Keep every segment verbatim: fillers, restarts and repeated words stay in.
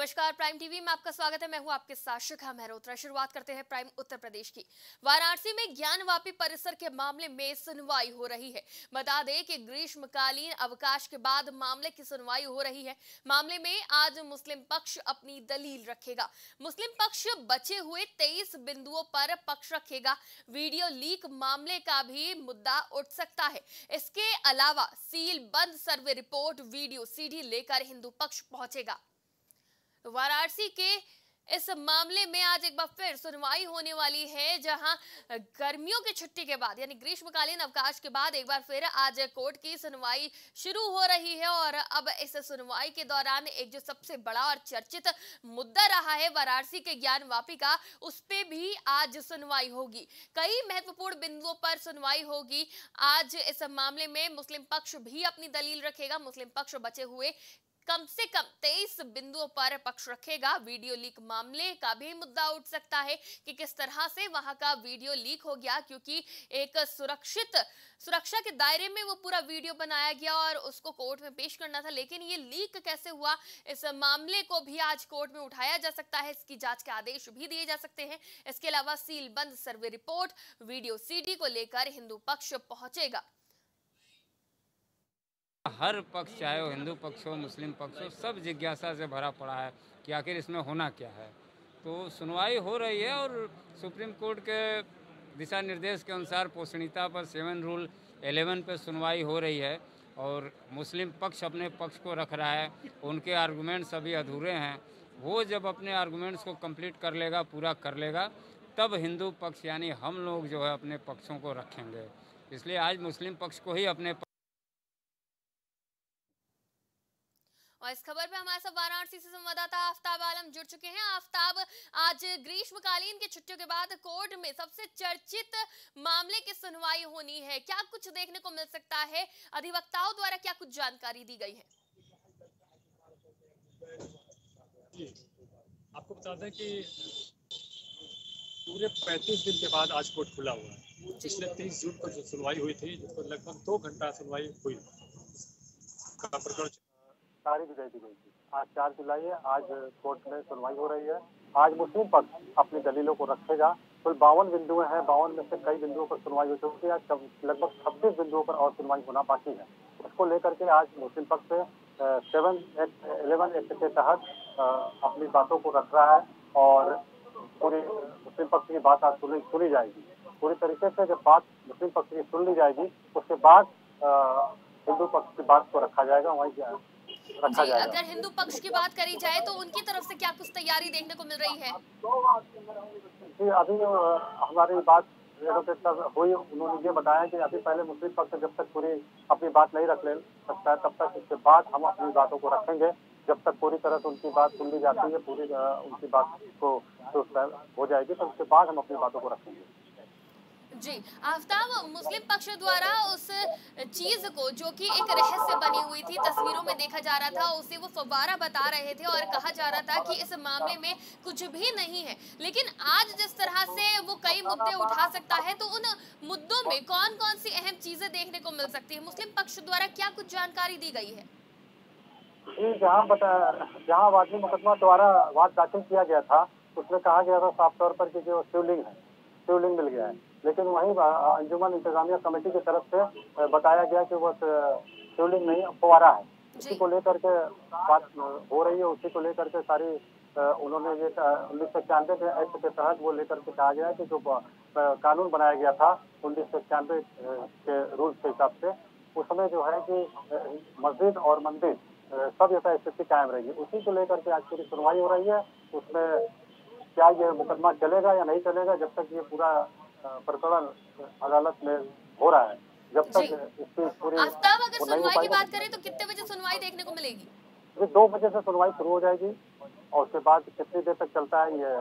नमस्कार, prime TV में आपका स्वागत है। मैं हूं आपके साथ शिखा मेहरोत्रा। शुरुआत करते हैं प्राइम उत्तर प्रदेश की। वाराणसी में ज्ञानवापी परिसर के मामले में सुनवाई हो रही है। बता दें कि ग्रीष्मकालीन अवकाश के बाद मामले की सुनवाई हो रही है। मामले में आज मुस्लिम पक्ष अपनी दलील रखेगा। मुस्लिम पक्ष बचे हुए तेईस बिंदुओं पर पक्ष रखेगा। वीडियो लीक मामले का भी मुद्दा उठ सकता है। इसके अलावा सील बंद सर्वे रिपोर्ट, वीडियो सीडी लेकर हिंदू पक्ष पहुंचेगा। वाराणसी के इस मामले में आज एक बार फिर सुनवाई होने वाली है, जहां गर्मियों की छुट्टी के बाद यानी ग्रीष्मकालीन अवकाश के बाद एक बार फिर आज कोर्ट की सुनवाई शुरू हो रही है। और अब इस सुनवाई के दौरान एक जो सबसे बड़ा और चर्चित मुद्दा रहा है वाराणसी के ज्ञानवापी का, उस पे भी आज सुनवाई होगी। कई महत्वपूर्ण बिंदुओं पर सुनवाई होगी। आज इस मामले में मुस्लिम पक्ष भी अपनी दलील रखेगा। मुस्लिम पक्ष बचे हुए कम से कम तेईस बिंदुओं पर पक्ष रखेगा। वीडियो लीक मामले का भी मुद्दा उठ सकता है कि किस तरह से वहां का वीडियो लीक हो गया, क्योंकि एक सुरक्षित सुरक्षा के दायरे में वो पूरा वीडियो बनाया गया और उसको कोर्ट में पेश करना था, लेकिन ये लीक कैसे हुआ, इस मामले को भी आज कोर्ट में उठाया जा सकता है। इसकी जांच के आदेश भी दिए जा सकते हैं। इसके अलावा सील बंद सर्वे रिपोर्ट, वीडियो सीडी को लेकर हिंदू पक्ष पहुंचेगा। हर पक्ष, चाहे वो हिंदू पक्ष हो, मुस्लिम पक्ष हो, सब जिज्ञासा से भरा पड़ा है कि आखिर इसमें होना क्या है। तो सुनवाई हो रही है और सुप्रीम कोर्ट के दिशा निर्देश के अनुसार पोषणीयता पर सेवन रूल इलेवन पे सुनवाई हो रही है और मुस्लिम पक्ष अपने पक्ष को रख रहा है। उनके आर्गूमेंट्स अभी अधूरे हैं। वो जब अपने आर्गूमेंट्स को कंप्लीट कर लेगा, पूरा कर लेगा, तब हिंदू पक्ष यानी हम लोग जो है अपने पक्षों को रखेंगे। इसलिए आज मुस्लिम पक्ष को ही अपने और इस खबर पे हमारे साथ वाराणसी से संवाददाता आफ्ताब आलम जुड़ चुके हैं। आफ्ताब, आज ग्रीष्मकालीन की छुट्टियों के बाद कोर्ट में सबसे चर्चित मामले की सुनवाई होनी है, क्या कुछ देखने को मिल सकता है? अधिवक्ताओं द्वारा क्या कुछ जानकारी दी गई है? आपको बता दें कि पूरे पैंतीस दिन के बाद आज कोर्ट खुला हुआ है। पिछले तेईस जून को जो सुनवाई हुई थी, जिसमें लगभग दो घंटा सुनवाई हुई, प्रकरण तारीख दे दी गई थी। आज चार जुलाई है। आज कोर्ट में सुनवाई हो रही है। आज मुस्लिम पक्ष अपनी दलीलों को रखेगा। कुल तो बावन बिंदु हैं। बावन में से कई बिंदुओं पर सुनवाई हो चुकी है। आज लगभग छब्बीस बिंदुओं पर और सुनवाई होना बाकी है। उसको लेकर के आज मुस्लिम पक्ष सेवन एक्ट इलेवन एक्ट के तहत अपनी बातों को रख रहा है और पूरी मुस्लिम पक्ष की बात आज सुनी सुनी जाएगी। पूरी तरीके से जब बात मुस्लिम पक्ष की सुन ली जाएगी, उसके बाद हिंदू पक्ष की बात को रखा जाएगा। वहीं जी, अगर हिंदू पक्ष की बात करी जाए तो उनकी तरफ से क्या कुछ तैयारी देखने को मिल रही है? जी, अभी हमारी बात एडवोकेट साहब हुई, उन्होंने ये बताया कि अभी पहले मुस्लिम पक्ष जब तक पूरी अपनी बात नहीं रख ले सकता है, तब तक इसके बाद हम अपनी बातों को रखेंगे। जब तक पूरी तरह से उनकी बात सुन ली जाती है, पूरी उनकी बात को हो जाएगी, तो उसके बाद हम अपनी बातों को रखेंगे। जी आफ्ताब, मुस्लिम पक्ष द्वारा उस चीज को जो कि एक रहस्य बनी हुई थी, तस्वीरों में देखा जा रहा था, उसे वो फव्वारा बता रहे थे और कहा जा रहा था कि इस मामले में कुछ भी नहीं है। लेकिन आज जिस तरह से वो कई मुद्दे उठा सकता है, तो उन मुद्दों में कौन कौन सी अहम चीजें देखने को मिल सकती है? मुस्लिम पक्ष द्वारा क्या कुछ जानकारी दी गई है? जहाँ बता जहाँ वादी मुकदमा द्वारा वाद दाखिल किया गया था, उसमें कहा गया था साफ तौर पर कि जो शिवलिंग है, शिवलिंग मिल गया है। लेकिन वहीं अंजुमन इंतजामिया कमेटी की तरफ से बताया गया कि वो शिवलिंग नहीं, फव्वारा है। उसी को लेकर के बात हो रही है। उसी को लेकर के सारी उन्होंने ये उन्नीस सौ इक्यानवे के एक्ट के तहत वो लेकर के कहा गया है कि जो कानून बनाया गया था उन्नीस सौ इक्यानवे के रूल्स के हिसाब से, उस समय जो है कि मस्जिद और मंदिर सब यथा स्थिति कायम रहेगी। उसी को लेकर के आज पूरी सुनवाई हो रही है। उसमें क्या ये मुकदमा चलेगा या नहीं चलेगा, जब तक ये पूरा प्रकरण अदालत में हो रहा है, जब तक इसकी पूरी आफ्ताब, अगर सुनवाई की बात करें तो कितने बजे सुनवाई देखने को मिलेगी? ये दो बजे से सुनवाई शुरू हो जाएगी और उसके बाद कितनी देर तक चलता है ये।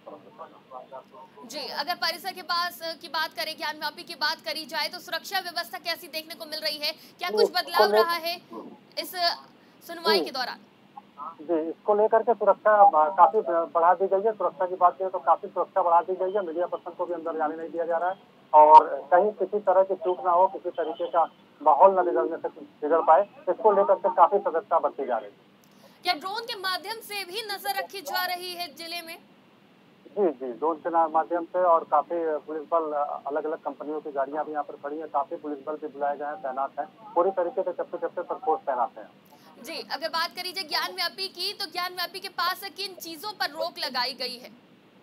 जी, अगर परिसर के पास की बात करें, ज्ञानवापी की बात करी जाए, तो सुरक्षा व्यवस्था कैसी देखने को मिल रही है? क्या कुछ बदलाव रहा है इस सुनवाई के दौरान? जी, इसको लेकर के सुरक्षा काफी बढ़ा दी गई है। सुरक्षा की बात करें तो काफी सुरक्षा बढ़ा दी गई है। मीडिया पर्सन को भी अंदर जाने नहीं दिया जा रहा है और कहीं किसी तरह की चूक ना हो, किसी तरीके का माहौल न बिगड़ने से बिगड़ पाए, इसको लेकर के काफी सतर्कता बरती जा रही है। क्या ड्रोन के माध्यम से भी नजर रखी जा रही है जिले में? जी जी, ड्रोन के माध्यम से, और काफी पुलिस बल, अलग अलग कंपनियों की गाड़ियां भी यहाँ पर खड़ी है, काफी पुलिस बल भी बुलाए गए हैं, तैनात है, पूरी तरीके से चप्पे चप्पे पर फोर्स तैनात है। जी, अगर बात करी जाए ज्ञान व्यापी की, तो ज्ञान व्यापी के पास किन चीजों पर रोक लगाई गई है?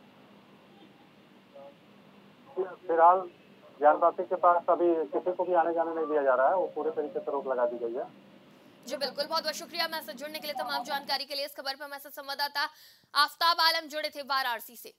फिलहाल ज्ञान व्यापी के पास अभी किसी को भी आने जाने नहीं दिया जा रहा है, वो पूरे तरीके से रोक लगा दी गई है। जी बिल्कुल, बहुत बहुत शुक्रिया मैसेज जुड़ने के लिए, तमाम जानकारी के लिए। इस खबर पर मैसेज संवाददाता आफ्ताब आलम जुड़े थे वाराणसी से।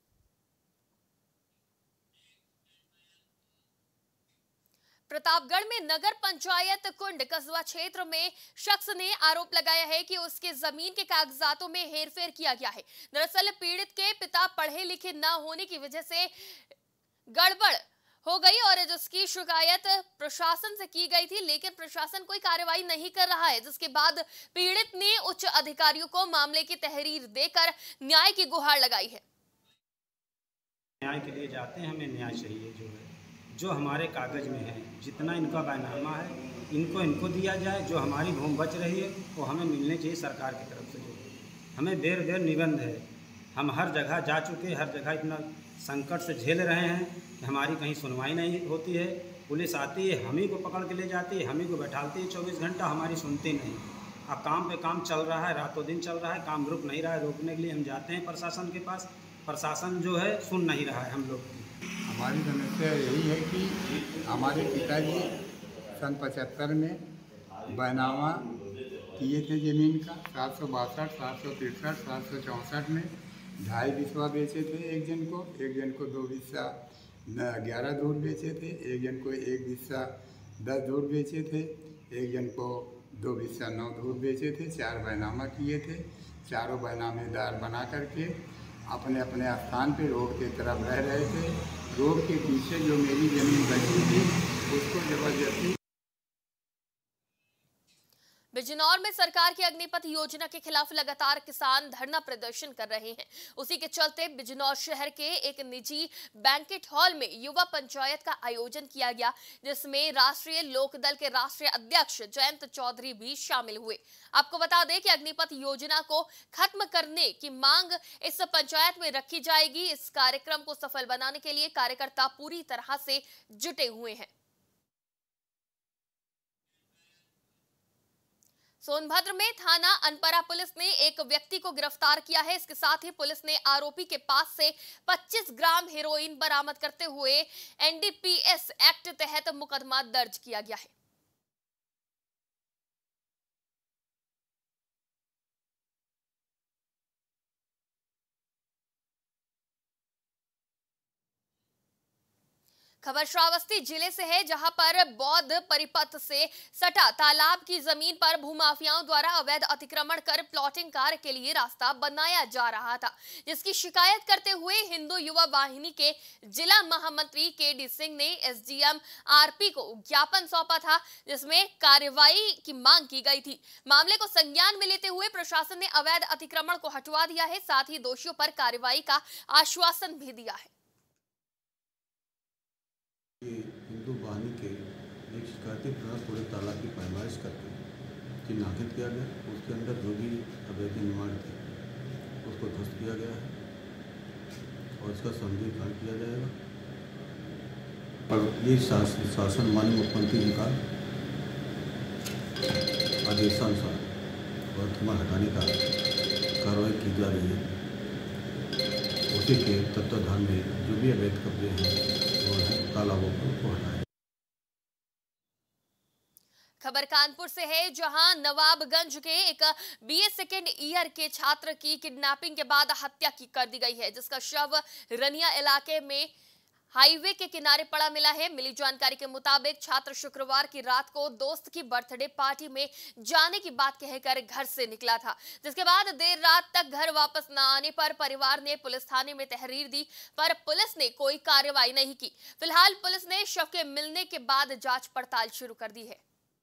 प्रतापगढ़ में नगर पंचायत कुंड कस्बा क्षेत्र में शख्स ने आरोप लगाया है कि उसके जमीन के कागजातों में हेरफेर किया गया है। दरअसल पीड़ित के पिता पढ़े लिखे न होने की वजह से गड़बड़ हो गई और जिसकी शिकायत प्रशासन से की गई थी, लेकिन प्रशासन कोई कार्रवाई नहीं कर रहा है, जिसके बाद पीड़ित ने उच्च अधिकारियों को मामले की तहरीर देकर न्याय की गुहार लगाई है। न्याय के लिए जाते हैं, हमें न्याय चाहिए। जो है जो हमारे कागज में है, जितना इनका बैनामा है, इनको इनको दिया जाए। जो हमारी भूमि बच रही है वो हमें मिलने चाहिए सरकार की तरफ से। जो हमें देर देर निबंध है, हम हर जगह जा चुके, हर जगह इतना संकट से झेल रहे हैं कि हमारी कहीं सुनवाई नहीं होती है। पुलिस आती है, हम ही को पकड़ के ले जाती है, हम ही को बैठाती है चौबीस घंटा, हमारी सुनती नहीं। अब काम पे काम चल रहा है, रातों दिन चल रहा है, काम रुक नहीं रहा है। रोकने के लिए हम जाते हैं प्रशासन के पास, प्रशासन जो है सुन नहीं रहा है हम लोग की। हमारी समस्या यही है कि हमारे पिताजी सन पचहत्तर में बैनामा किए थे ज़मीन का, सात सौ बासठ सात सौ तिरसठ सात सौ चौंसठ में ढाई बिस्वा बेचे थे एक जन को, एक जन को दो बिस्सा ग्यारह धूर बेचे थे, एक जन को एक बिस्सा दस धूर बेचे थे, एक जन को दो बिस्सा नौ धूर बेचे थे। चार बैनामा किए थे, चारों बैनामेदार बना करके अपने अपने स्थान पे रोड के तरफ रह रहे थे। रोड के पीछे जो मेरी ज़मीन बची थी उसको जबरदस्ती। बिजनौर में सरकार की अग्निपथ योजना के खिलाफ लगातार किसान धरना प्रदर्शन कर रहे हैं। उसी के चलते बिजनौर शहर के एक निजी बैंकेट हॉल में युवा पंचायत का आयोजन किया गया, जिसमें राष्ट्रीय लोकदल के राष्ट्रीय अध्यक्ष जयंत चौधरी भी शामिल हुए। आपको बता दें कि अग्निपथ योजना को खत्म करने की मांग इस पंचायत में रखी जाएगी। इस कार्यक्रम को सफल बनाने के लिए कार्यकर्ता पूरी तरह से जुटे हुए हैं। सोनभद्र में थाना अनपरा पुलिस ने एक व्यक्ति को गिरफ्तार किया है। इसके साथ ही पुलिस ने आरोपी के पास से पच्चीस ग्राम हेरोइन बरामद करते हुए N D P S act तहत मुकदमा दर्ज किया गया है। खबर श्रावस्ती जिले से है, जहां पर बौद्ध परिपथ से सटा तालाब की जमीन पर भूमाफियाओं द्वारा अवैध अतिक्रमण कर प्लॉटिंग कार्य के लिए रास्ता बनाया जा रहा था, जिसकी शिकायत करते हुए हिंदू युवा वाहिनी के जिला महामंत्री के डी सिंह ने S D M R P को ज्ञापन सौंपा था, जिसमें कार्रवाई की मांग की गई थी। मामले को संज्ञान में लेते हुए प्रशासन ने अवैध अतिक्रमण को हटवा दिया है, साथ ही दोषियों पर कार्रवाई का आश्वासन भी दिया है। हिंदू वाहिनी के एक शिकायती प्रकार पूरे तालाब की पैमाइश करके चिन्हित किया गया। उसके अंदर जो भी अवैध निर्माण थे उसको ध्वस्त किया गया है और इसका संज्ञान किया जाएगा। और ये शासन शासन माननीय मुख्यमंत्री जी का आदेशानुसार वर्तमान हटाने का कार्रवाई की जा रही है। उसी के तत्वाधान में जो भी अवैध कब्जे हैं तालाबों को हटाएं। खबर कानपुर से है, जहां नवाबगंज के एक बी ए सेकेंड ईयर के छात्र की किडनैपिंग के बाद हत्या की कर दी गई है, जिसका शव रनिया इलाके में हाईवे के किनारे पड़ा मिला है। मिली जानकारी के मुताबिक छात्र शुक्रवार की रात को दोस्त की बर्थडे पार्टी में जाने की बात कहकर घर से निकला था, जिसके बाद देर रात तक घर वापस न आने पर परिवार ने पुलिस थाने में तहरीर दी, पर पुलिस ने कोई कार्रवाई नहीं की। फिलहाल पुलिस ने शव के मिलने के बाद जांच पड़ताल शुरू कर दी है।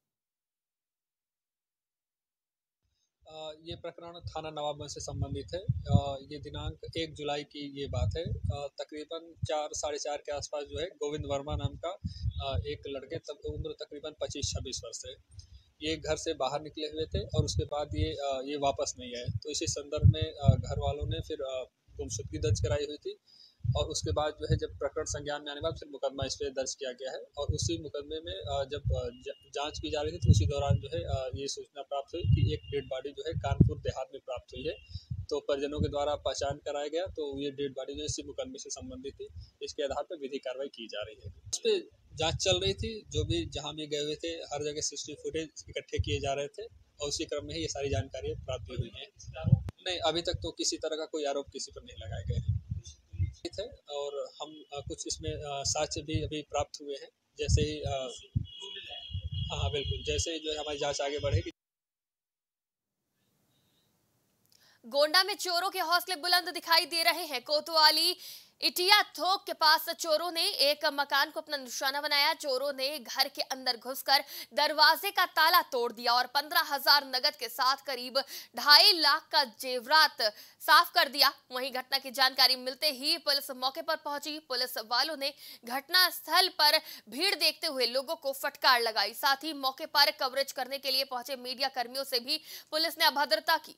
ये प्रकरण थाना नवाबगंज से संबंधित है। ये दिनांक एक जुलाई की ये बात है। तकरीबन चार साढ़े चार के आसपास जो है गोविंद वर्मा नाम का एक लड़के, तब उम्र तकरीबन पच्चीस छब्बीस वर्ष है, ये घर से बाहर निकले हुए थे और उसके बाद ये ये वापस नहीं आए। तो इसी संदर्भ में घर वालों ने फिर गुमशुदगी दर्ज कराई हुई थी और उसके बाद जो है जब प्रकरण संज्ञान में आने के बाद फिर मुकदमा इस पर दर्ज किया गया है और उसी मुकदमे में जब जांच की जा रही थी तो उसी दौरान जो है ये सूचना प्राप्त हुई कि एक डेड बॉडी जो है कानपुर देहात में प्राप्त हुई है। तो परिजनों के द्वारा पहचान कराया गया तो ये डेड बॉडी जो इसी मुकदमे से संबंधित थी। इसके आधार पर विधिक कार्रवाई की जा रही है। उस पर जाँच चल रही थी। जो भी जहाँ भी गए हुए थे हर जगह सीसीटीवी फुटेज इकट्ठे किए जा रहे थे और उसी क्रम में ही ये सारी जानकारी प्राप्त हुई है। नहीं, अभी तक तो किसी तरह का कोई आरोप किसी पर नहीं लगाए गए हैं थे और हम कुछ इसमें साक्ष्य भी अभी प्राप्त हुए हैं। जैसे ही हाँ बिल्कुल, जैसे ही जो है हमारी जांच आगे बढ़ेगी। गोंडा में चोरों के हौसले बुलंद दिखाई दे रहे हैं। कोतवाली इटिया थोक के पास चोरों ने एक मकान को अपना निशाना बनाया। चोरों ने घर के अंदर घुसकर दरवाजे का ताला तोड़ दिया और पंद्रह हजार नगद के साथ करीब ढाई लाख का जेवरात साफ कर दिया। वहीं घटना की जानकारी मिलते ही पुलिस मौके पर पहुंची। पुलिस वालों ने घटना स्थल पर भीड़ देखते हुए लोगों को फटकार लगाई। साथ ही मौके पर कवरेज करने के लिए पहुंचे मीडिया कर्मियों से भी पुलिस ने अभद्रता की।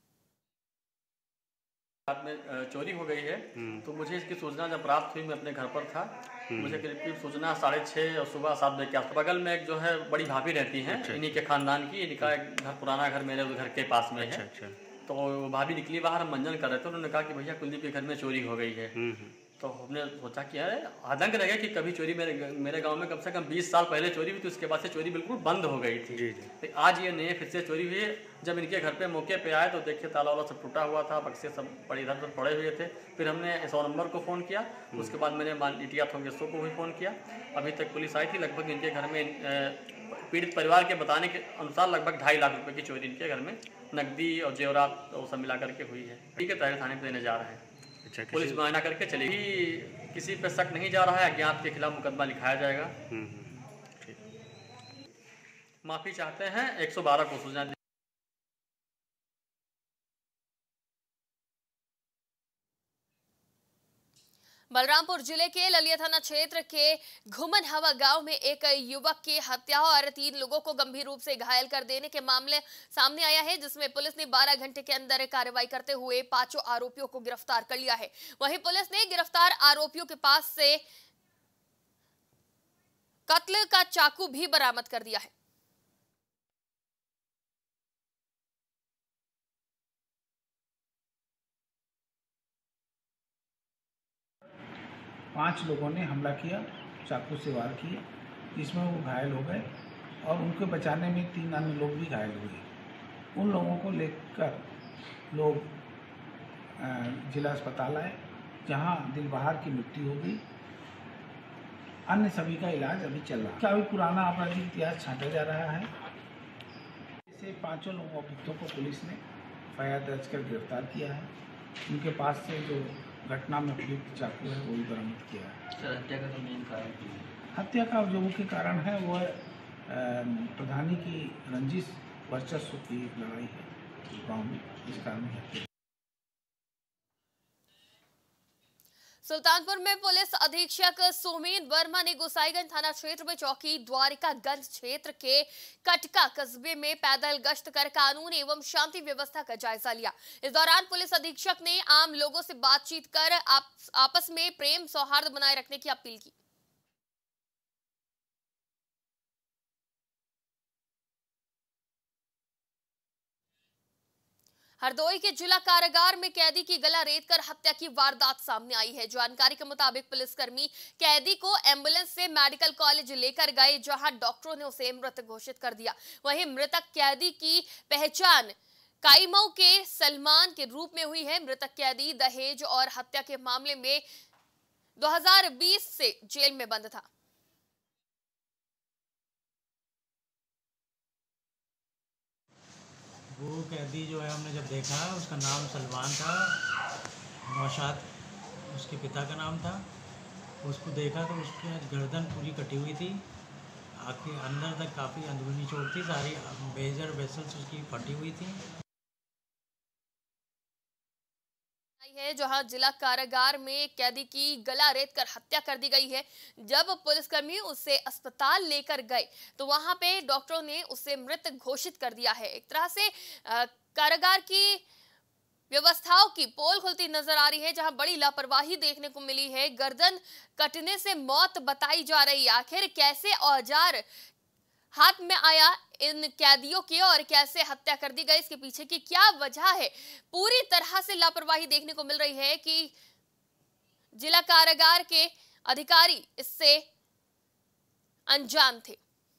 रात में चोरी हो गई है तो मुझे इसकी सूचना जब प्राप्त हुई, मैं अपने घर पर था। मुझे करीब करीब सूचना साढ़े छः और सुबह सात बजे के आसपास। बगल में एक जो है बड़ी भाभी रहती हैं, इन्हीं के खानदान की। इनका एक घर पुराना घर मेरे घर के पास में है। तो भाभी निकली बाहर, हम मंजन कर रहे थे। उन्होंने कहा कि भैया कुलदीप के घर में चोरी हो गई है। तो हमने सोचा कि अरे आतंक रह गया कि कभी चोरी मेरे मेरे गांव में कम से कम बीस साल पहले चोरी हुई थी। उसके बाद से चोरी बिल्कुल बंद हो गई थी। तो आज ये नए फिर से चोरी हुई है। जब इनके घर पे मौके पे आए तो देखिए ताला वाला सब टूटा हुआ था, बक्से सब पड़े इधर उधर पड़े हुए थे। फिर हमने सौ नंबर को फ़ोन किया। उसके बाद मैंने इटिया थोक एस ओ को भी फ़ोन किया। अभी तक पुलिस आई थी। लगभग इनके घर में पीड़ित परिवार के बताने के अनुसार लगभग ढाई लाख रुपये की चोरी इनके घर में नकदी और जेवरात वो सब मिला करके हुई है। ठीक है, तहरीर थाने पर देने जा रहे हैं। अच्छा, पुलिस मुआयना करके चलेगी। किसी पे शक नहीं जा रहा है। अज्ञात के खिलाफ मुकदमा लिखाया जाएगा। माफी चाहते हैं। एक सौ बारह को सूचना। बलरामपुर जिले के ललिया थाना क्षेत्र के घुमन हवा गांव में एक युवक की हत्या और तीन लोगों को गंभीर रूप से घायल कर देने के मामले सामने आया है, जिसमें पुलिस ने बारह घंटे के अंदर कार्रवाई करते हुए पांचों आरोपियों को गिरफ्तार कर लिया है। वहीं पुलिस ने गिरफ्तार आरोपियों के पास से कत्ल का चाकू भी बरामद कर दिया है। पांच लोगों ने हमला किया, चाकू से वार किए, जिसमें वो घायल हो गए और उनके बचाने में तीन अन्य लोग भी घायल हुए। उन लोगों को लेकर लोग जिला अस्पताल आए, जहां दिल बहार की मृत्यु हो गई। अन्य सभी का इलाज अभी चल रहा है। क्या अभी पुराना आपराधिक इतिहास छांटा जा रहा है। ऐसे पांचों लोगों अभियुक्तों को पुलिस ने एफ आई आर दर्ज कर गिरफ्तार किया है। उनके पास से जो घटना में प्रयुक्त चाकू है वो भी बरामद किया है। सर, हत्या का मेन कारण हत्या का जो मुख्य कारण है वह प्रधानी की रंजिश वर्चस्व की लड़ाई है गाँव में, इस कारण हत्या। सुल्तानपुर में पुलिस अधीक्षक सुमीन वर्मा ने गोसाईगंज थाना क्षेत्र में चौकी द्वारिकागंज क्षेत्र के कटका कस्बे में पैदल गश्त कर कानून एवं शांति व्यवस्था का जायजा लिया। इस दौरान पुलिस अधीक्षक ने आम लोगों से बातचीत कर आप, आपस में प्रेम सौहार्द बनाए रखने की अपील की। हरदोई के जिला कारागार में कैदी की गला रेतकर हत्या की वारदात सामने आई है। जानकारी के मुताबिक पुलिसकर्मी कैदी को एम्बुलेंस से मेडिकल कॉलेज लेकर गए, जहां डॉक्टरों ने उसे मृत घोषित कर दिया। वहीं मृतक कैदी की पहचान काईमऊ के सलमान के रूप में हुई है। मृतक कैदी दहेज और हत्या के मामले में दो हज़ार बीस से जेल में बंद था। वो कैदी जो है हमने जब देखा, उसका नाम सलमान था, नौशाद उसके पिता का नाम था। उसको देखा तो उसकी गर्दन पूरी कटी हुई थी, आखिर अंदर तक काफ़ी अंदरूनी चोट थी, सारी मेजर वेसल्स उसकी फटी हुई थी। हैं जहां जिला कारागार में कैदी की गला रेतकर हत्या कर दी गई है। जब पुलिसकर्मी उसे अस्पताल लेकर गए तो वहां पे डॉक्टरों ने उसे मृत घोषित कर दिया है। एक तरह से कारागार की व्यवस्थाओं की पोल खुलती नजर आ रही है, जहां बड़ी लापरवाही देखने को मिली है। गर्दन कटने से मौत बताई जा रही है। आखिर कैसे औजार हाथ में आया इन कैदियों के और कैसे हत्या कर दी गई, इसके पीछे की क्या वजह है? पूरी तरह से लापरवाही देखने को मिल रही है कि जिला कारागार के अधिकारी इससे अनजान थे।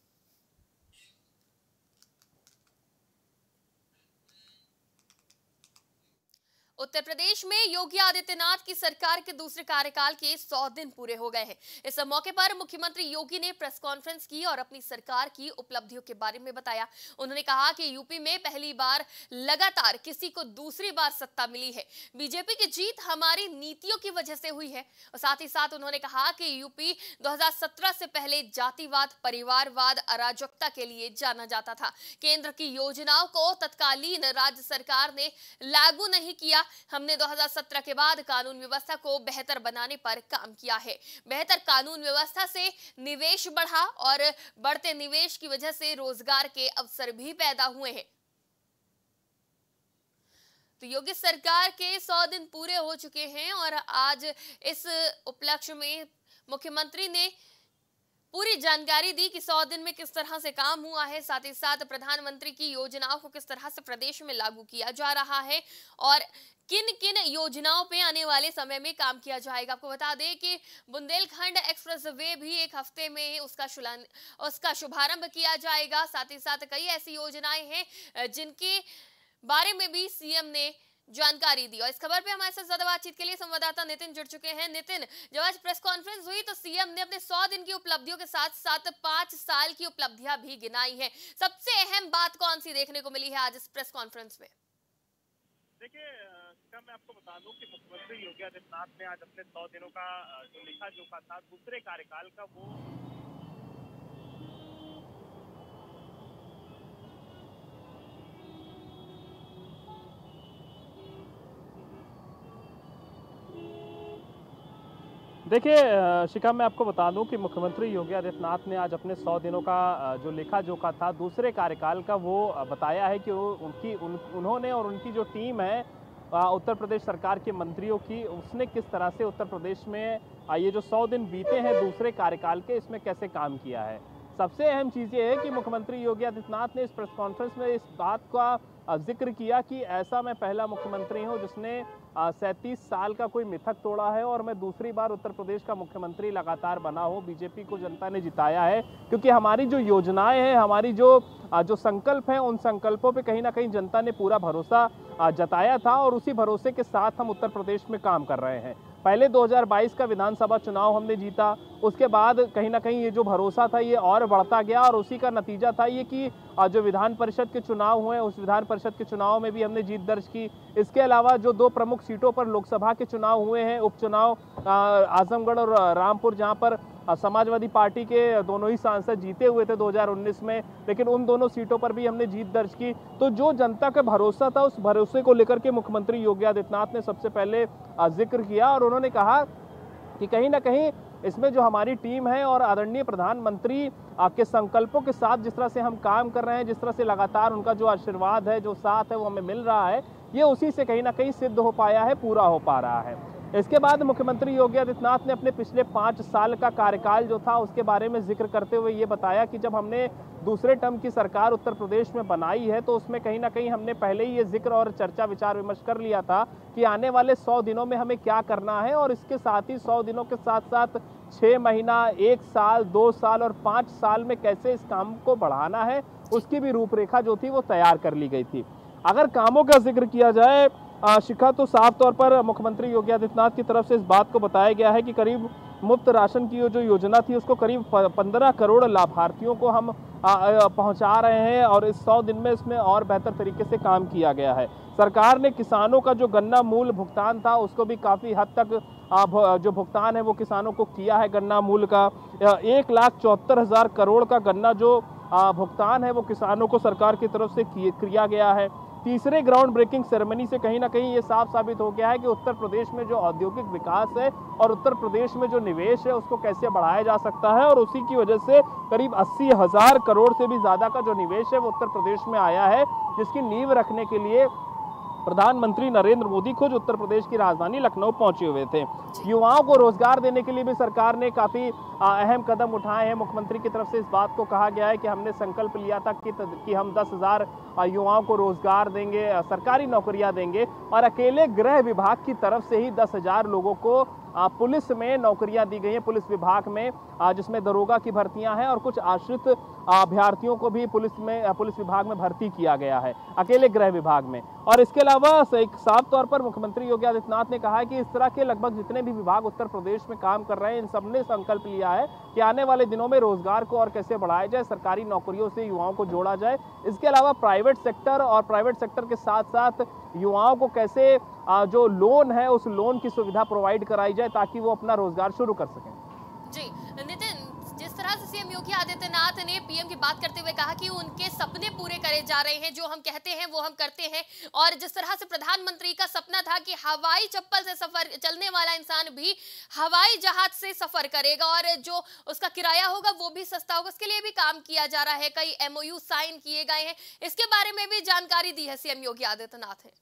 उत्तर प्रदेश में योगी आदित्यनाथ की सरकार के दूसरे कार्यकाल के सौ दिन पूरे हो गए हैं। इस मौके पर मुख्यमंत्री योगी ने प्रेस कॉन्फ्रेंस की और अपनी सरकार की उपलब्धियों के बारे में बताया। उन्होंने कहा कि यूपी में पहली बार लगातार किसी को दूसरी बार सत्ता मिली है। बीजेपी की जीत हमारी नीतियों की वजह से हुई है। और साथ ही साथ उन्होंने कहा कि यूपी दो हज़ार सत्रह से पहले जातिवाद, परिवारवाद, अराजकता के लिए जाना जाता था। केंद्र की योजनाओं को तत्कालीन राज्य सरकार ने लागू नहीं किया। हमने दो हज़ार सत्रह के बाद कानून व्यवस्था को बेहतर बनाने पर काम किया है। बेहतर कानून व्यवस्था से निवेश बढ़ा और बढ़ते निवेश की वजह से रोजगार के अवसर भी पैदा हुए हैं। तो योगी सरकार के सौ दिन पूरे हो चुके हैं और आज इस उपलक्ष्य में मुख्यमंत्री ने पूरी जानकारी दी कि सौ दिन में किस तरह से काम हुआ है। साथ ही साथ प्रधानमंत्री की योजनाओं को किस तरह से प्रदेश में लागू किया जा रहा है और किन किन योजनाओं पे आने वाले समय में काम किया जाएगा। आपको बता दें कि बुंदेलखंड एक्सप्रेस वे भी एक हफ्ते में उसका शुभारंभ उसका शुभारंभ किया जाएगा। साथ ही साथ कई ऐसी योजनाएं हैं जिनके बारे में भी सीएम ने जानकारी दी। और इस खबर पे हमारे साथ ज्यादा बातचीत के लिए संवाददाता नितिन जुड़ चुके हैं। नितिन, जब आज प्रेस कॉन्फ्रेंस हुई तो सीएम ने अपने सौ दिन की उपलब्धियों के साथ साथ पांच साल की उपलब्धियां भी गिनाई है। सबसे अहम बात कौन सी देखने को मिली है आज इस प्रेस कॉन्फ्रेंस में? देखिए, मैं आपको बता दूं कि मुख्यमंत्री योगी आदित्यनाथ ने आज अपने सौ दिनों का जो लेखा जोखा था दूसरे कार्यकाल का वो देखिए शिखा, मैं आपको बता दूं कि मुख्यमंत्री योगी आदित्यनाथ ने आज अपने सौ दिनों का जो लेखा जोखा था दूसरे कार्यकाल का वो बताया है कि वो उनकी उन, उन्होंने और उनकी जो टीम है उत्तर प्रदेश सरकार के मंत्रियों की, उसने किस तरह से उत्तर प्रदेश में ये जो सौ दिन बीते हैं दूसरे कार्यकाल के, इसमें कैसे काम किया है। सबसे अहम चीज़ ये है कि मुख्यमंत्री योगी आदित्यनाथ ने इस प्रेस कॉन्फ्रेंस में इस बात का जिक्र किया कि ऐसा मैं पहला मुख्यमंत्री हूं जिसने सैंतीस साल का कोई मिथक तोड़ा है और मैं दूसरी बार उत्तर प्रदेश का मुख्यमंत्री लगातार बना हूं। बीजेपी को जनता ने जिताया है क्योंकि हमारी जो योजनाएं हैं, हमारी जो जो संकल्प हैं, उन संकल्पों पे कहीं ना कहीं जनता ने पूरा भरोसा जताया था और उसी भरोसे के साथ हम उत्तर प्रदेश में काम कर रहे हैं। पहले दो हज़ार बाईस का विधानसभा चुनाव हमने जीता, उसके बाद कहीं ना कहीं ये जो भरोसा था ये और बढ़ता गया और उसी का नतीजा था ये कि जो विधान परिषद के चुनाव हुए उस विधान परिषद के चुनाव में भी हमने जीत दर्ज की। इसके अलावा जो दो प्रमुख सीटों पर लोकसभा के चुनाव हुए हैं, उपचुनाव आजमगढ़ और रामपुर, जहां पर समाजवादी पार्टी के दोनों ही सांसद जीते हुए थे दो हज़ार उन्नीस में, लेकिन उन दोनों सीटों पर भी हमने जीत दर्ज की। तो जो जनता का भरोसा था उस भरोसे को लेकर के मुख्यमंत्री योगी आदित्यनाथ ने सबसे पहले जिक्र किया और उन्होंने कहा कि कहीं ना कहीं इसमें जो हमारी टीम है और आदरणीय प्रधानमंत्री के संकल्पों के साथ जिस तरह से हम काम कर रहे हैं, जिस तरह से लगातार उनका जो आशीर्वाद है, जो साथ है, वो हमें मिल रहा है, ये उसी से कहीं ना कहीं सिद्ध हो पाया है, पूरा हो पा रहा है। इसके बाद मुख्यमंत्री योगी आदित्यनाथ ने अपने पिछले पाँच साल का कार्यकाल जो था उसके बारे में जिक्र करते हुए ये बताया कि जब हमने दूसरे टर्म की सरकार उत्तर प्रदेश में बनाई है तो उसमें कहीं ना कहीं हमने पहले ही ये जिक्र और चर्चा विचार विमर्श कर लिया था कि आने वाले सौ दिनों में हमें क्या करना है और इसके साथ ही सौ दिनों के साथ साथ छः महीना, एक साल, दो साल और पाँच साल में कैसे इस काम को बढ़ाना है, उसकी भी रूपरेखा जो थी वो तैयार कर ली गई थी। अगर कामों का जिक्र किया जाए शिखा, तो साफ तौर पर मुख्यमंत्री योगी आदित्यनाथ की तरफ से इस बात को बताया गया है कि करीब मुफ्त राशन की जो योजना थी उसको करीब पंद्रह करोड़ लाभार्थियों को हम पहुंचा रहे हैं और इस सौ दिन में इसमें और बेहतर तरीके से काम किया गया है। सरकार ने किसानों का जो गन्ना मूल्य भुगतान था उसको भी काफ़ी हद तक जो भुगतान है वो किसानों को किया है। गन्ना मूल्य का एक लाख चौहत्तर हज़ार करोड़ का गन्ना जो भुगतान है वो किसानों को सरकार की तरफ से किया गया है। तीसरे ग्राउंड ब्रेकिंग सेरेमनी से कहीं ना कहीं ये साफ साबित हो गया है कि उत्तर प्रदेश में जो औद्योगिक विकास है और उत्तर प्रदेश में जो निवेश है उसको कैसे बढ़ाया जा सकता है। और उसी की वजह से करीब अस्सी हजार करोड़ से भी ज्यादा का जो निवेश है वो उत्तर प्रदेश में आया है, जिसकी नींव रखने के लिए प्रधानमंत्री नरेंद्र मोदी खुद उत्तर प्रदेश की राजधानी लखनऊ पहुंचे हुए थे। युवाओं को रोजगार देने के लिए भी सरकार ने काफी अहम कदम उठाए हैं। मुख्यमंत्री की तरफ से इस बात को कहा गया है कि हमने संकल्प लिया था कि, कि हम दस हजार युवाओं को रोजगार देंगे, सरकारी नौकरियां देंगे, और अकेले गृह विभाग की तरफ से ही दस हजार लोगों को पुलिस में नौकरियां दी गई हैं, पुलिस विभाग में, जिसमें दरोगा की भर्तियां हैं और कुछ आश्रित अभ्यर्थियों को भी पुलिस में पुलिस विभाग में भर्ती किया गया है, अकेले गृह विभाग में। और इसके अलावा एक साफ तौर पर मुख्यमंत्री योगी आदित्यनाथ ने कहा है कि इस तरह के लगभग जितने भी विभाग उत्तर प्रदेश में काम कर रहे हैं, इन सब ने संकल्प लिया है कि आने वाले दिनों में रोजगार को और कैसे बढ़ाया जाए, सरकारी नौकरियों से युवाओं को जोड़ा जाए। इसके अलावा प्राइवेट सेक्टर और प्राइवेट सेक्टर के साथ साथ युवाओं को कैसे जो लोन है उस लोन की सुविधा प्रोवाइड कराई जाए ताकि वो अपना रोजगार शुरू कर सकें। जी नितिन, जिस तरह से सीएम योगी आदित्यनाथ ने पीएम की बात करते हुए कहा कि उनके सपने पूरे करे जा रहे हैं, जो हम कहते हैं वो हम करते हैं, और जिस तरह से प्रधानमंत्री का सपना था कि हवाई चप्पल से सफर चलने वाला इंसान भी हवाई जहाज से सफर करेगा और जो उसका किराया होगा वो भी सस्ता होगा, उसके लिए भी काम किया जा रहा है, कई एमओयू साइन किए गए हैं। इसके बारे में भी जानकारी दी है सीएम योगी आदित्यनाथ ने।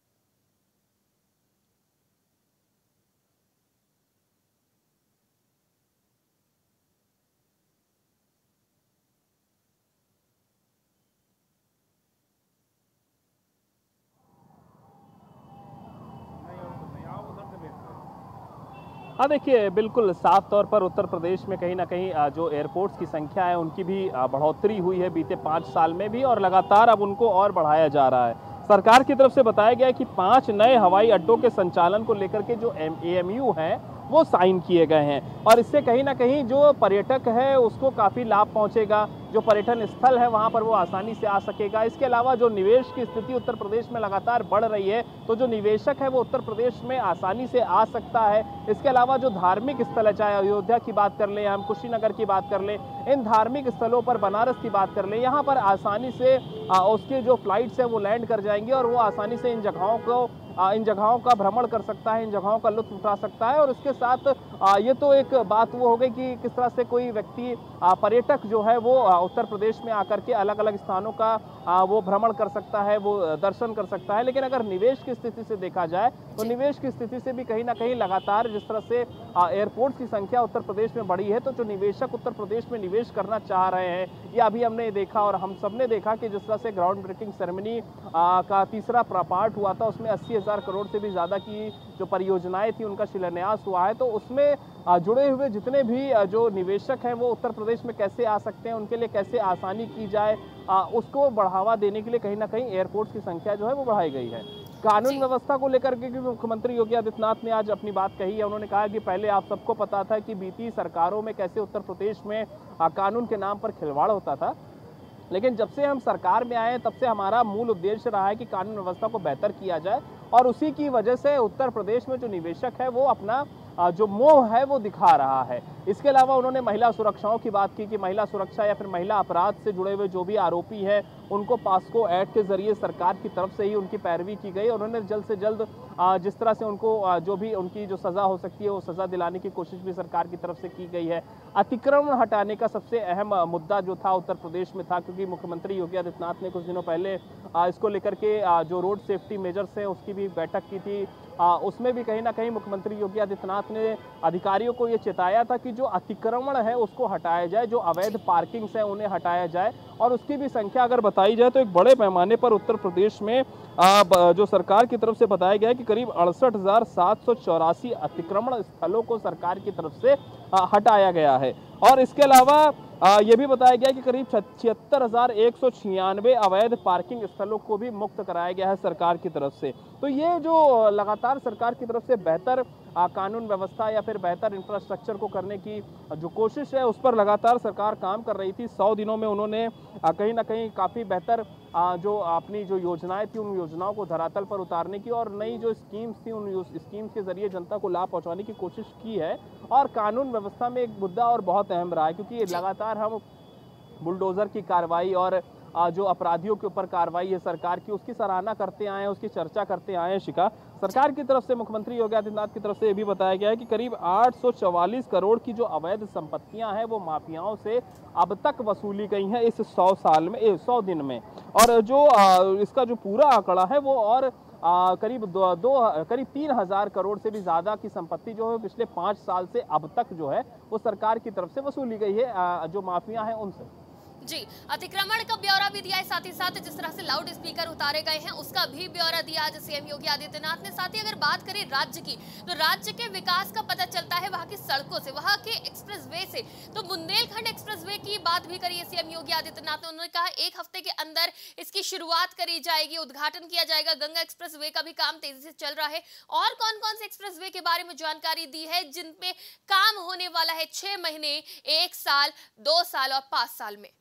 हाँ देखिए, बिल्कुल साफ तौर पर उत्तर प्रदेश में कहीं ना कहीं जो एयरपोर्ट्स की संख्या है उनकी भी बढ़ोतरी हुई है बीते पाँच साल में भी, और लगातार अब उनको और बढ़ाया जा रहा है। सरकार की तरफ से बताया गया है कि पांच नए हवाई अड्डों के संचालन को लेकर के जो ए एम यू हैं वो साइन किए गए हैं, और इससे कहीं ना कहीं जो पर्यटक है उसको काफ़ी लाभ पहुंचेगा। जो पर्यटन स्थल है वहां पर वो आसानी से आ सकेगा। इसके अलावा जो निवेश की स्थिति उत्तर प्रदेश में लगातार बढ़ रही है, तो जो निवेशक है वो उत्तर प्रदेश में आसानी से आ सकता है। इसके अलावा जो धार्मिक स्थल है, चाहे अयोध्या की बात कर लें, हम कुशीनगर की बात कर लें, इन धार्मिक स्थलों पर, बनारस की बात कर लें, यहाँ पर आसानी से आ, उसके जो फ्लाइट्स हैं वो लैंड कर जाएंगी और वो आसानी से इन जगहों को इन जगहों का भ्रमण कर सकता है, इन जगहों का लुत्फ उठा सकता है। और इसके साथ ये तो एक बात वो हो गई कि किस तरह से कोई व्यक्ति पर्यटक जो है वो उत्तर प्रदेश में आकर के अलग अलग स्थानों का वो भ्रमण कर सकता है, वो दर्शन कर सकता है। लेकिन अगर निवेश की स्थिति से देखा जाए तो निवेश की स्थिति से भी कहीं ना कहीं लगातार जिस तरह से एयरपोर्ट की संख्या उत्तर प्रदेश में बढ़ी है, तो जो निवेशक उत्तर प्रदेश में निवेश करना चाह रहे हैं, ये अभी हमने देखा और हम सब ने देखा कि जिस तरह से ग्राउंड ब्रेकिंग सेरेमनी का तीसरा पार्ट हुआ था, उसमें अस्सी हजार करोड़ से भी ज़्यादा की जो परियोजनाएं थी उनका शिलान्यास हुआ है। तो उसमें जुड़े हुए जितने भी जो निवेशक हैं वो उत्तर प्रदेश में कैसे आ सकते हैं, उनके लिए कैसे आसानी की जाए, उसको बढ़ावा देने के लिए कहीं ना कहीं एयरपोर्ट्स की संख्या जो है वो बढ़ाई गई है। कानून व्यवस्था को लेकर के मुख्यमंत्री योगी आदित्यनाथ ने आज अपनी बात कही है। उन्होंने कहा कि पहले आप सबको पता था कि बीती सरकारों में कैसे उत्तर प्रदेश में कानून के नाम पर खिलवाड़ होता था, लेकिन जब से हम सरकार में आए तब से हमारा मूल उद्देश्य रहा है कि कानून व्यवस्था को बेहतर किया जाए, और उसी की वजह से उत्तर प्रदेश में जो निवेशक है वो अपना जो मोह है वो दिखा रहा है। इसके अलावा उन्होंने महिला सुरक्षाओं की बात की कि महिला सुरक्षा या फिर महिला अपराध से जुड़े हुए जो भी आरोपी है उनको पास्को एक्ट के जरिए सरकार की तरफ से ही उनकी पैरवी की गई। उन्होंने जल्द से जल्द जिस तरह से उनको जो भी उनकी जो सज़ा हो सकती है वो सज़ा दिलाने की कोशिश भी सरकार की तरफ से की गई है। अतिक्रमण हटाने का सबसे अहम मुद्दा जो था उत्तर प्रदेश में था, क्योंकि मुख्यमंत्री योगी आदित्यनाथ ने कुछ दिनों पहले इसको लेकर के जो रोड सेफ्टी मेजर्स हैं उसकी भी बैठक की थी। आ, उसमें भी कहीं ना कहीं मुख्यमंत्री योगी आदित्यनाथ ने अधिकारियों को ये चेताया था कि जो अतिक्रमण है उसको हटाया जाए, जो अवैध पार्किंग्स हैं उन्हें हटाया जाए, और उसकी भी संख्या अगर बताई जाए तो एक बड़े पैमाने पर उत्तर प्रदेश में आ, जो सरकार की तरफ से बताया गया है कि करीब अड़सठ हजार सात सौ चौरासी अतिक्रमण स्थलों को सरकार की तरफ से आ, हटाया गया है। और इसके अलावा ये भी बताया गया कि करीब छिहत्तर हजार एक सौ छियानवे अवैध पार्किंग स्थलों को भी मुक्त कराया गया है सरकार की तरफ से। तो ये जो लगातार सरकार की तरफ से बेहतर कानून व्यवस्था या फिर बेहतर इंफ्रास्ट्रक्चर को करने की जो कोशिश है उस पर लगातार सरकार काम कर रही थी। सौ दिनों में उन्होंने कहीं ना कहीं काफ़ी बेहतर जो अपनी जो योजनाएं थी उन योजनाओं को धरातल पर उतारने की और नई जो स्कीम्स थी उन स्कीम्स के जरिए जनता को लाभ पहुंचाने की कोशिश की है। और कानून व्यवस्था में एक मुद्दा और बहुत अहम रहा है, क्योंकि लगातार हम बुलडोजर की कार्रवाई और जो अपराधियों के ऊपर कार्रवाई है सरकार की, उसकी सराहना करते आए हैं, उसकी चर्चा करते आए हैं। शिखा, सरकार की तरफ से, मुख्यमंत्री योगी आदित्यनाथ की तरफ से ये भी बताया गया है कि करीब आठ सौ चौवालीस करोड़ की जो अवैध संपत्तियां हैं वो माफियाओं से अब तक वसूली गई हैं इस सौ साल में, सौ दिन में। और जो इसका जो पूरा आंकड़ा है वो और आ, करीब दो, दो करीब तीन हजार करोड़ से भी ज्यादा की संपत्ति जो है पिछले पांच साल से अब तक जो है वो सरकार की तरफ से वसूली गई है आ, जो माफिया हैं उनसे। जी, अतिक्रमण का ब्यौरा भी दिया है, साथ ही साथ जिस तरह से लाउड स्पीकर उतारे गए हैं उसका भी ब्यौरा दिया आज सीएम योगी आदित्यनाथ ने। साथ ही अगर बात करें राज्य की, तो राज्य के विकास का पता चलता है वहां की सड़कों से, वहां के एक्सप्रेसवे से। तो बुंदेलखंड एक्सप्रेसवे की बात भी करी है सीएम योगी आदित्यनाथ ने। उन्होंने कहा एक हफ्ते के अंदर इसकी शुरुआत करी जाएगी, उद्घाटन किया जाएगा। गंगा एक्सप्रेसवे का भी काम तेजी से चल रहा है। और कौन कौन से एक्सप्रेसवे के बारे में जानकारी दी है जिन पे काम होने वाला है छह महीने, एक साल, दो साल और पांच साल में।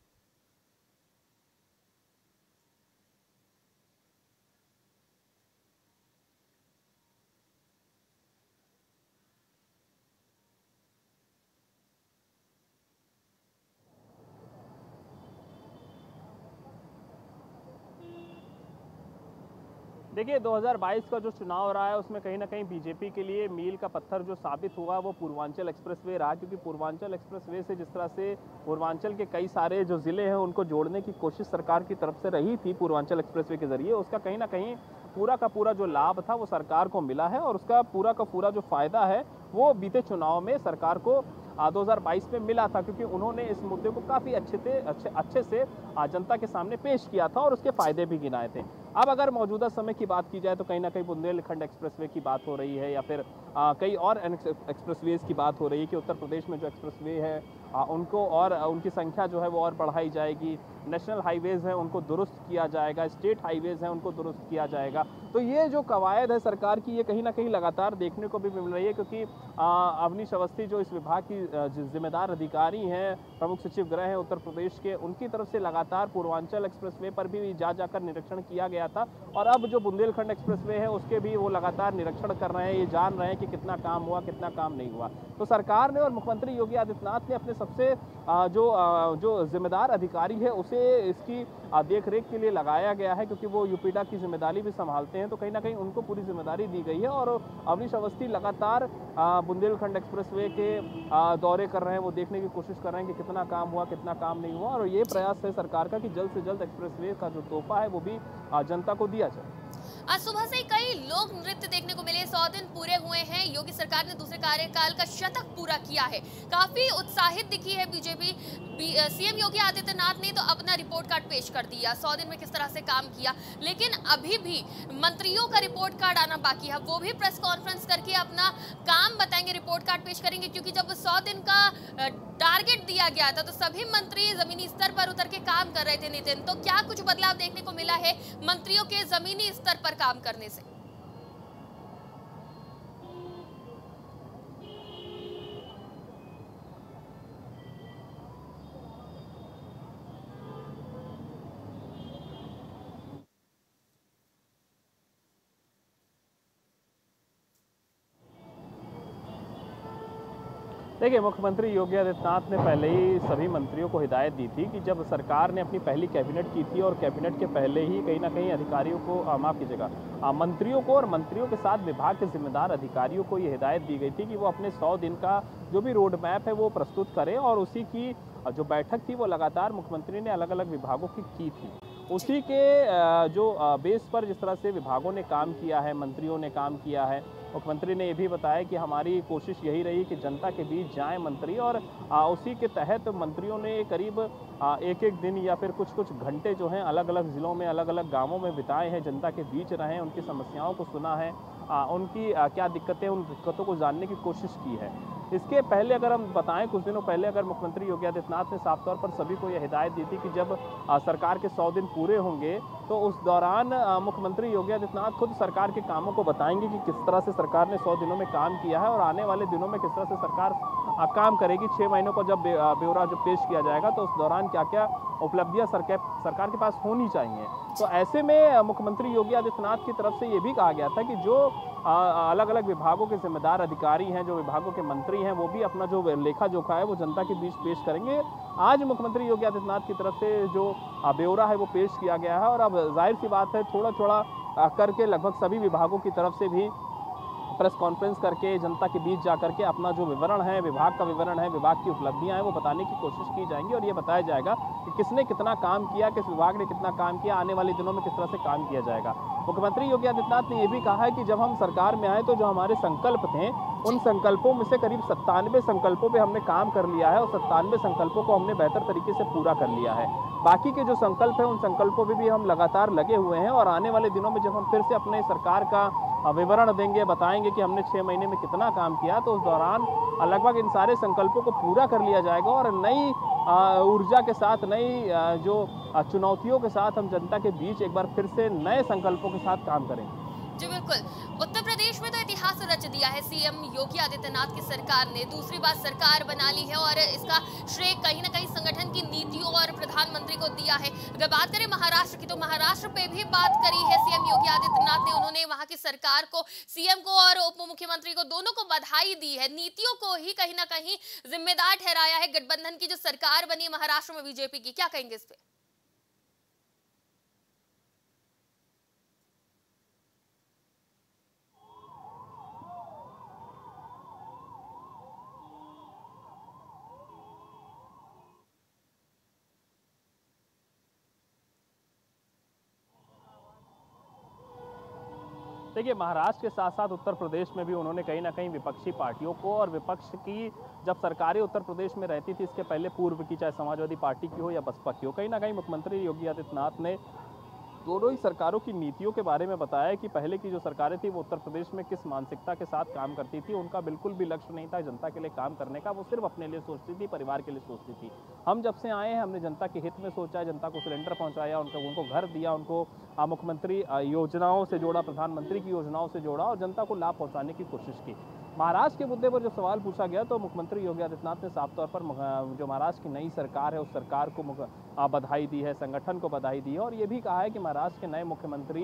देखिए, दो हज़ार बाईस का जो चुनाव रहा है उसमें कहीं ना कहीं बीजेपी के लिए मील का पत्थर जो साबित हुआ वो पूर्वांचल एक्सप्रेसवे रहा, क्योंकि पूर्वांचल एक्सप्रेसवे से जिस तरह से पूर्वांचल के कई सारे जो ज़िले हैं उनको जोड़ने की कोशिश सरकार की तरफ से रही थी पूर्वांचल एक्सप्रेसवे के जरिए, उसका कहीं ना कहीं पूरा का पूरा जो लाभ था वो सरकार को मिला है। और उसका पूरा का पूरा जो फायदा है वो बीते चुनाव में सरकार को दो हज़ार बाईस में मिला था, क्योंकि उन्होंने इस मुद्दे को काफ़ी अच्छे से अच्छे अच्छे से जनता के सामने पेश किया था और उसके फायदे भी गिनाए थे। अब अगर मौजूदा समय की बात की जाए तो कहीं ना कहीं बुंदेलखंड एक्सप्रेसवे की बात हो रही है या फिर आ, कई और एक्सप्रेसवेज की बात हो रही है कि उत्तर प्रदेश में जो एक्सप्रेसवे है आ, उनको और उनकी संख्या जो है वो और बढ़ाई जाएगी। नेशनल हाईवेज़ हैं उनको दुरुस्त किया जाएगा, स्टेट हाईवेज़ हैं उनको दुरुस्त किया जाएगा। तो ये जो कवायद है सरकार की, ये कहीं ना कहीं लगातार देखने को भी मिल रही है, क्योंकि अवनीश अवस्थी जो इस विभाग की जिम्मेदार अधिकारी हैं, प्रमुख सचिव गृह हैं उत्तर प्रदेश के, उनकी तरफ से लगातार पूर्वांचल एक्सप्रेसवे पर भी जा जाकर निरीक्षण किया गया था। और अब जो बुंदेलखंड एक्सप्रेसवे है उसके भी वो लगातार निरीक्षण कर रहे हैं, ये जान रहे हैं कि कितना काम हुआ, कितना काम नहीं हुआ। तो सरकार ने और मुख्यमंत्री योगी आदित्यनाथ ने अपने सबसे जो जो जिम्मेदार अधिकारी है उसे इसकी देख रेख के लिए लगाया गया है, क्योंकि वो यूपीडा की जिम्मेदारी भी संभालते हैं। तो कहीं ना कहीं उनको पूरी जिम्मेदारी दी गई है और अवनीश अवस्थी लगातार बुंदेलखंड एक्सप्रेसवे के दौरे कर रहे हैं, वो देखने की कोशिश कर रहे हैं कि कितना काम हुआ, कितना काम नहीं हुआ। और ये प्रयास है सरकार का कि जल्द से जल्द एक्सप्रेसवे का जो तोहफा है वो भी जनता को दिया जाए। आज सुबह से कई लोक नृत्य देखने को मिले। सौ दिन पूरे हुए हैं, योगी सरकार ने दूसरे कार्यकाल का शतक पूरा किया है। काफी उत्साहित दिखी है बीजेपी। सीएम योगी आदित्यनाथ ने तो अपना रिपोर्ट कार्ड पेश कर दिया, सौ दिन में किस तरह से काम किया, लेकिन अभी भी मंत्रियों का रिपोर्ट कार्ड आना बाकी है। वो भी प्रेस कॉन्फ्रेंस करके अपना काम बताएंगे, रिपोर्ट कार्ड पेश करेंगे, क्योंकि जब सौ दिन का टारगेट दिया गया था तो सभी मंत्री जमीनी स्तर पर उतर के काम कर रहे थे। नितिन, तो क्या कुछ बदलाव देखने को मिला है मंत्रियों के जमीनी स्तर पर काम करने से? देखिए, मुख्यमंत्री योगी आदित्यनाथ ने पहले ही सभी मंत्रियों को हिदायत दी थी कि जब सरकार ने अपनी पहली कैबिनेट की थी और कैबिनेट के पहले ही कहीं ना कहीं अधिकारियों को, माफ़ कीजिएगा, मंत्रियों को और मंत्रियों के साथ विभाग के जिम्मेदार अधिकारियों को ये हिदायत दी गई थी कि वो अपने सौ दिन का जो भी रोड मैप है वो प्रस्तुत करें। और उसी की जो बैठक थी वो लगातार मुख्यमंत्री ने अलग अलग विभागों की की थी। उसी के जो बेस पर जिस तरह से विभागों ने काम किया है, मंत्रियों ने काम किया है, मुख्यमंत्री ने ये भी बताया कि हमारी कोशिश यही रही कि जनता के बीच जाएं मंत्री। और उसी के तहत मंत्रियों ने करीब एक एक दिन या फिर कुछ कुछ घंटे जो हैं अलग अलग ज़िलों में, अलग अलग गांवों में बिताए हैं, जनता के बीच रहे, उनकी समस्याओं को सुना है, उनकी क्या दिक्कतें, उन दिक्कतों को जानने की कोशिश की है। इसके पहले अगर हम बताएं, कुछ दिनों पहले अगर मुख्यमंत्री योगी आदित्यनाथ ने साफ तौर पर सभी को यह हिदायत दी थी कि जब सरकार के सौ दिन पूरे होंगे तो उस दौरान मुख्यमंत्री योगी आदित्यनाथ खुद सरकार के कामों को बताएंगे कि किस तरह से सरकार ने सौ दिनों में काम किया है और आने वाले दिनों में किस तरह से सरकार काम करेगी। छः महीनों को जब ब्यौरा जब पेश किया जाएगा तो उस दौरान क्या क्या उपलब्धियां सरकार के पास होनी चाहिए। तो ऐसे में मुख्यमंत्री योगी आदित्यनाथ की तरफ से ये भी कहा गया था कि जो अलग अलग विभागों के जिम्मेदार अधिकारी हैं, जो विभागों के मंत्री हैं, वो भी अपना जो लेखा जोखा है वो जनता के बीच पेश करेंगे। आज मुख्यमंत्री योगी आदित्यनाथ की तरफ से जो ब्यौरा है वो पेश किया गया है और अब जाहिर सी बात है थोड़ा थोड़ा करके लगभग सभी विभागों की तरफ से भी प्रेस कॉन्फ्रेंस करके जनता के बीच जा करके अपना जो विवरण है, विभाग का विवरण है, विभाग की उपलब्धियां हैं वो बताने की कोशिश की जाएंगी और ये बताया जाएगा कि किसने कितना काम किया, किस विभाग ने कितना काम किया, आने वाले दिनों में किस तरह से काम किया जाएगा। मुख्यमंत्री योगी आदित्यनाथ ने यह भी कहा है कि जब हम सरकार में आए तो जो हमारे संकल्प थे उन संकल्पों में से करीब सत्तानवे संकल्पों पे हमने काम कर लिया है और सत्तानवे संकल्पों को हमने बेहतर तरीके से पूरा कर लिया है। बाकी के जो संकल्प हैं उन संकल्पों पे भी हम लगातार लगे हुए हैं और आने वाले दिनों में जब हम फिर से अपने सरकार का विवरण देंगे, बताएंगे कि हमने छः महीने में कितना काम किया, तो उस दौरान लगभग इन सारे संकल्पों को पूरा कर लिया जाएगा और नई ऊर्जा के साथ, नई जो चुनौतियों के साथ हम जनता के बीच एक बार फिर से नए संकल्पों के साथ काम करेंगे। जी बिल्कुल, उत्तर प्रदेश में तो इतिहास रच दिया है सीएम योगी आदित्यनाथ की सरकार ने, दूसरी बार सरकार बना ली है और इसका श्रेय कहीं ना कहीं संगठन की नीतियों और प्रधानमंत्री को दिया है। अगर बात करें महाराष्ट्र की, तो महाराष्ट्र पे भी बात करी है सीएम योगी आदित्यनाथ ने। उन्होंने वहां की सरकार को, सीएम को और उप मुख्यमंत्री को, दोनों को बधाई दी है। नीतियों को ही कहीं ना कहीं जिम्मेदार ठहराया है गठबंधन की जो सरकार बनी है महाराष्ट्र में बीजेपी की। क्या कहेंगे इस पे? देखिए, महाराष्ट्र के साथ साथ उत्तर प्रदेश में भी उन्होंने कहीं ना कहीं विपक्षी पार्टियों को और विपक्ष की जब सरकारें उत्तर प्रदेश में रहती थी, इसके पहले पूर्व की, चाहे समाजवादी पार्टी की हो या बसपा की हो, कहीं ना कहीं मुख्यमंत्री योगी आदित्यनाथ ने दोनों ही सरकारों की नीतियों के बारे में बताया कि पहले की जो सरकारें थी वो उत्तर प्रदेश में किस मानसिकता के साथ काम करती थी। उनका बिल्कुल भी लक्ष्य नहीं था जनता के लिए काम करने का, वो सिर्फ अपने लिए सोचती थी, परिवार के लिए सोचती थी। हम जब से आए हैं हमने जनता के हित में सोचा, जनता को सिलेंडर पहुंचाया, उनको उनको घर दिया, उनको मुख्यमंत्री योजनाओं से जोड़ा, प्रधानमंत्री की योजनाओं से जोड़ा और जनता को लाभ पहुँचाने की कोशिश की। महाराष्ट्र के मुद्दे पर जब सवाल पूछा गया तो मुख्यमंत्री योगी आदित्यनाथ ने साफ तौर पर जो महाराष्ट्र की नई सरकार है उस सरकार को बधाई दी है, संगठन को बधाई दी है और ये भी कहा है कि महाराष्ट्र के नए मुख्यमंत्री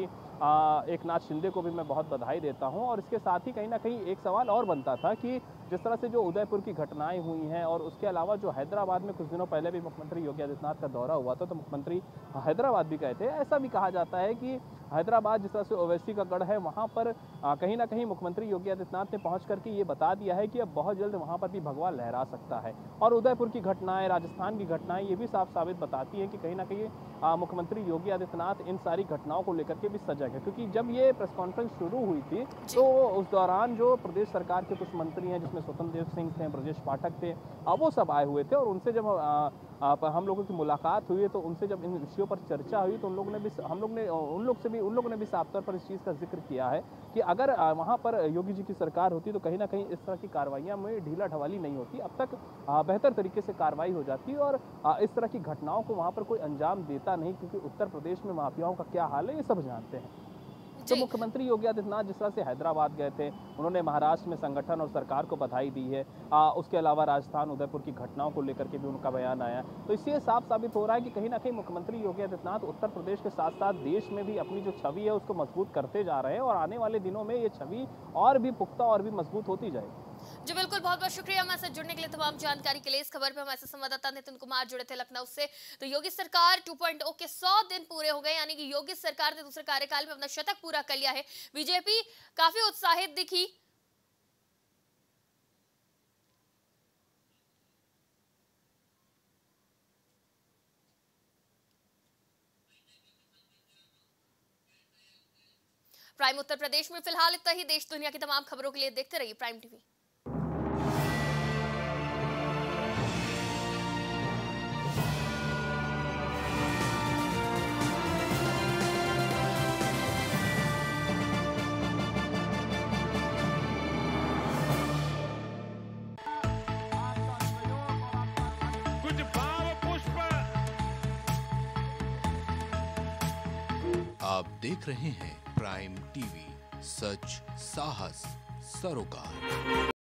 एक नाथ शिंदे को भी मैं बहुत बधाई देता हूं। और इसके साथ ही कहीं ना कहीं एक सवाल और बनता था कि जिस तरह से जो उदयपुर की घटनाएं हुई हैं और उसके अलावा जो हैदराबाद में कुछ दिनों पहले भी मुख्यमंत्री योगी आदित्यनाथ का दौरा हुआ था तो मुख्यमंत्री हैदराबाद भी गए थे। ऐसा भी कहा जाता है कि हैदराबाद जिस तरह से ओवैसी का गढ़ है वहाँ पर कहीं ना कहीं मुख्यमंत्री योगी आदित्यनाथ ने पहुँच करके ये बता दिया है कि अब बहुत जल्द वहाँ पर भी भगवा लहरा सकता है। और उदयपुर की घटनाएं, राजस्थान की घटनाएं ये भी साफ साबित बताती है कि कहीं ना कहीं मुख्यमंत्री योगी आदित्यनाथ इन सारी घटनाओं को लेकर के भी सजग है। क्योंकि जब ये प्रेस कॉन्फ्रेंस शुरू हुई थी तो उस दौरान जो प्रदेश सरकार के कुछ मंत्री हैं जिसमें स्वतंत्र देव सिंह थे, ब्रजेश पाठक थे, वो सब आए हुए थे और उनसे जब आ, आ, हम लोगों की मुलाकात हुई तो उनसे जब इन विषयों पर चर्चा हुई तो उन लोगों ने भी हम लोग ने उन लोग से भी उन लोगों ने भी साफ तौर पर इस चीज़ का जिक्र किया है कि अगर वहाँ पर योगी जी की सरकार होती तो कहीं ना कहीं इस तरह की कार्रवाइयाँ में ढीला ढवाली नहीं होती, अब तक बेहतर तरीके से कार्रवाई हो जाती और इस तरह की घटनाओं को वहाँ पर कोई अंजाम देता नहीं। क्योंकि उत्तर प्रदेश में माफियाओं का क्या हाल है ये सब जानते हैं। तो मुख्यमंत्री योगी आदित्यनाथ जिस तरह से हैदराबाद गए थे, उन्होंने महाराष्ट्र में संगठन और सरकार को बधाई दी है। आ, उसके अलावा राजस्थान उदयपुर की घटनाओं को लेकर के भी उनका बयान आया। तो इससे साफ साबित हो रहा है कि कहीं ना कहीं मुख्यमंत्री योगी आदित्यनाथ उत्तर प्रदेश के साथ साथ देश में भी अपनी जो छवि है उसको मजबूत करते जा रहे हैं और आने वाले दिनों में ये छवि और भी पुख्ता और भी मजबूत होती जाएगी। जी बिल्कुल, बहुत बहुत शुक्रिया हमारे साथ जुड़ने के लिए, तमाम जानकारी के लिए। इस खबर पे हमारे संवाददाता नितिन कुमार जुड़े थे लखनऊ से। तो योगी सरकार टू पॉइंट ओ के सौ दिन पूरे हो गए, यानी कि योगी सरकार ने दूसरे कार्यकाल में अपना शतक पूरा कर लिया है। बीजेपी काफी उत्साहित दिखी। प्राइम उत्तर प्रदेश में फिलहाल इतना ही। देश दुनिया की तमाम खबरों के लिए देखते रहिए प्राइम टीवी। कुछ भाव पुष्प। आप देख रहे हैं प्राइम टीवी, सच साहस सरोकार।